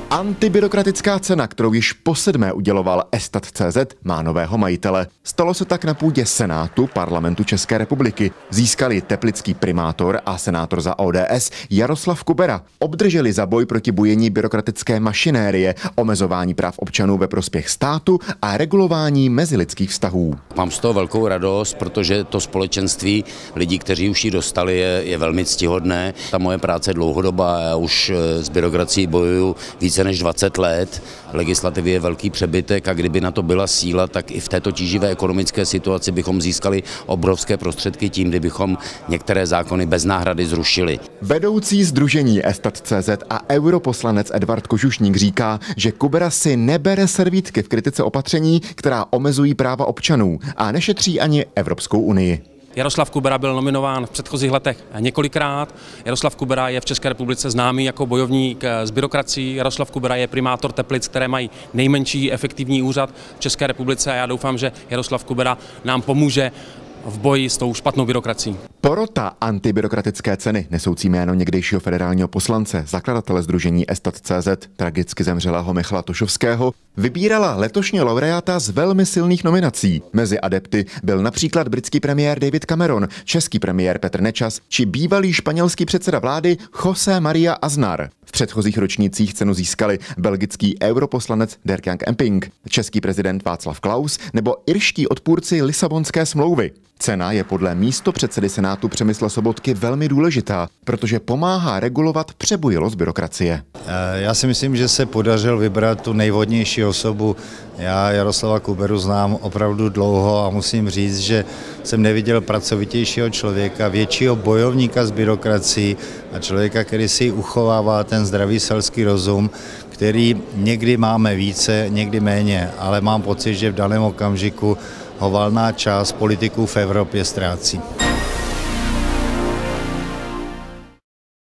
Antibyrokratická cena, kterou již po7. uděloval Estat.cz, má nového majitele. Stalo se tak na půdě Senátu Parlamentu České republiky. Získali teplický primátor a senátor za ODS Jaroslav Kubera. Obdrželi za boj proti bujení byrokratické mašinérie, omezování práv občanů ve prospěch státu a regulování mezilidských vztahů. Mám z toho velkou radost, protože to společenství lidí, kteří už ji dostali, je velmi ctihodné. Ta moje práce je dlouhodobá, já už s byrokracií bojuju více než 20 let. V legislativě je velký přebytek a kdyby na to byla síla, tak i v této tíživé ekonomické situaci bychom získali obrovské prostředky tím, kdybychom některé zákony bez náhrady zrušili. Vedoucí sdružení Estat.cz a europoslanec Edvard Kožušník říká, že Kubera si nebere servítky v kritice opatření, která omezují práva občanů a nešetří ani Evropskou unii. Jaroslav Kubera byl nominován v předchozích letech několikrát. Jaroslav Kubera je v České republice známý jako bojovník s byrokracií. Jaroslav Kubera je primátor Teplic, které mají nejmenší efektivní úřad v České republice a já doufám, že Jaroslav Kubera nám pomůže v boji s tou špatnou byrokracií. Porota antibyrokratické ceny, nesoucí jméno někdejšího federálního poslance, zakladatele sdružení Estat.cz, tragicky zemřelého Michala Tošovského, vybírala letošního laureáta z velmi silných nominací. Mezi adepty byl například britský premiér David Cameron, český premiér Petr Nečas či bývalý španělský předseda vlády José María Aznar. V předchozích ročnících cenu získali belgický europoslanec Dirk Jan Epping, český prezident Václav Klaus nebo irští odpůrci Lisabonské smlouvy. Cena je podle místopředsedy Senátu Přemysla Sobotky velmi důležitá, protože pomáhá regulovat přebujilost byrokracie. Já si myslím, že se podařilo vybrat tu nejvhodnější osobu. Já Jaroslava Kuberu znám opravdu dlouho a musím říct, že jsem neviděl pracovitějšího člověka, většího bojovníka s byrokracií a člověka, který si uchovává ten zdravý selský rozum, který někdy máme více, někdy méně, ale mám pocit, že v daném okamžiku ho valná část politiků v Evropě ztrácí.